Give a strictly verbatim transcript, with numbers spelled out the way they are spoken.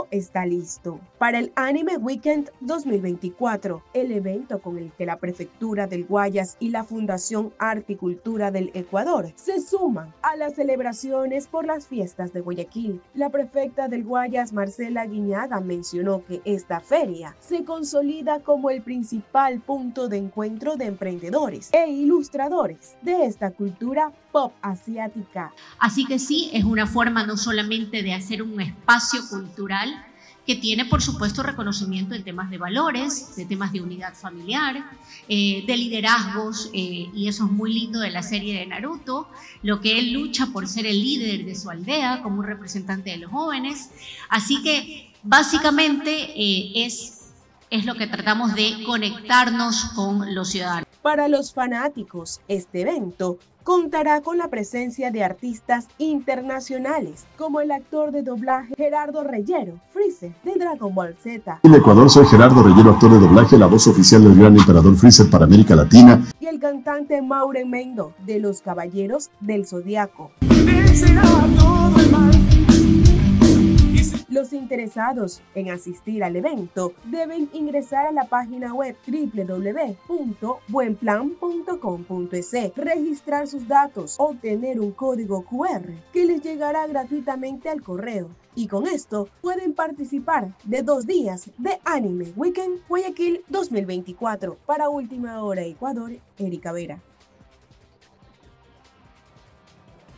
está listo para el Anime Weekend dos mil veinticuatro, el evento con el que la Prefectura del Guayas y la Fundación Arte y Cultura del Ecuador se suman a las celebraciones por las fiestas de Guayaquil. La prefecta del Guayas, Marcela Guiñaga, mencionó que esta feria se consolida como el principal punto de encuentro de emprendedores e ilustradores de esta cultura pop asiática. Así que sí, es una forma no solamente de hacer un espacio cultural que tiene, por supuesto, reconocimiento en temas de valores, de temas de unidad familiar, eh, de liderazgos, eh, y eso es muy lindo de la serie de Naruto, lo que él lucha por ser el líder de su aldea como un representante de los jóvenes. Así que básicamente eh, es, es lo que tratamos de conectarnos con los ciudadanos. Para los fanáticos, este evento contará con la presencia de artistas internacionales, como el actor de doblaje Gerardo Reyero, Freezer de Dragon Ball Z. En Ecuador, soy Gerardo Reyero, actor de doblaje, la voz oficial del gran emperador Freezer para América Latina. Y el cantante Mauren Mendo, de Los Caballeros del Zodiaco. Los interesados en asistir al evento deben ingresar a la página web doble u doble u doble u punto buen plan punto com punto es, registrar sus datos, obtener un código cu erre que les llegará gratuitamente al correo. Y con esto pueden participar de dos días de Anime Weekend Guayaquil dos mil veinticuatro. Para Última Hora Ecuador, Erika Vera.